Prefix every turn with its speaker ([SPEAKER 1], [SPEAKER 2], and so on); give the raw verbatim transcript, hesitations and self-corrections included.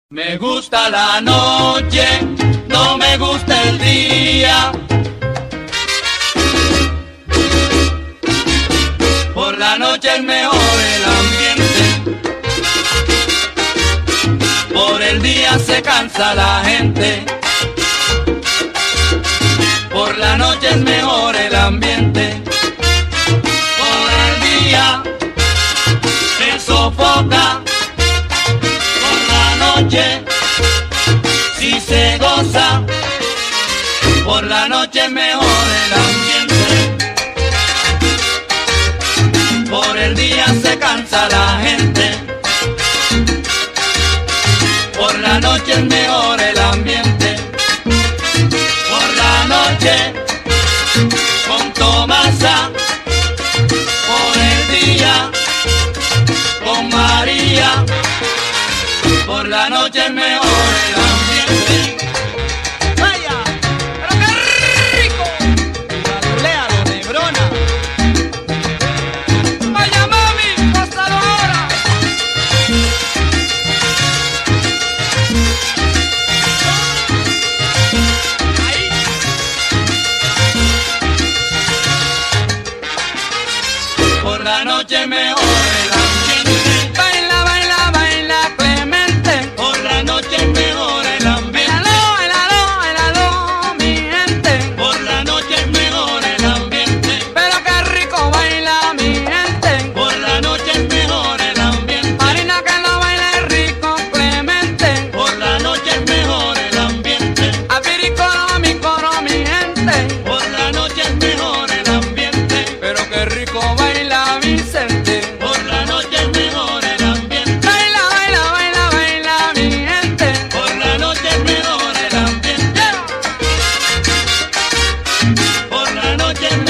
[SPEAKER 1] Me gusta la noche, no me gusta el día. Por la noche es mejor el ambiente. Por el día se cansa la gente. Por la noche es mejor el ambiente. Por el día se sofoca. Por la noche si se goza. Por la noche es mejor el ambiente. Por el día se cansa la gente. Por la noche es mejor el ambiente. Por la noche con Tomasa. Por el día con María. Por la noche es mejor el ambiente.
[SPEAKER 2] ¡Vaya! ¡Pero qué rico! ¡Lea lo negrona! ¡Vaya mami! ¡Gózalo ahora! Ahí.
[SPEAKER 1] Por la noche es mejor el ambiente.
[SPEAKER 2] Baila, baila, baila, Clemente.
[SPEAKER 1] Por la noche es mejor el ambiente.
[SPEAKER 2] Bailalo, bailalo, bailalo, mi gente.
[SPEAKER 1] Por la noche es mejor el ambiente.
[SPEAKER 2] Pero qué rico baila mi gente.
[SPEAKER 1] Por la noche es mejor el ambiente.
[SPEAKER 2] Marina que no baile rico, Clemente.
[SPEAKER 1] Por la noche es mejor el ambiente.
[SPEAKER 2] Apiricoro, mi coro, mi gente.
[SPEAKER 1] Por la noche es mejor el ambiente.
[SPEAKER 2] Pero qué rico baila Vicente.
[SPEAKER 1] Por la noche es mejor el ambiente.
[SPEAKER 2] Baila, baila, baila, baila mi gente.
[SPEAKER 1] Por la noche es mejor el ambiente. Por la noche es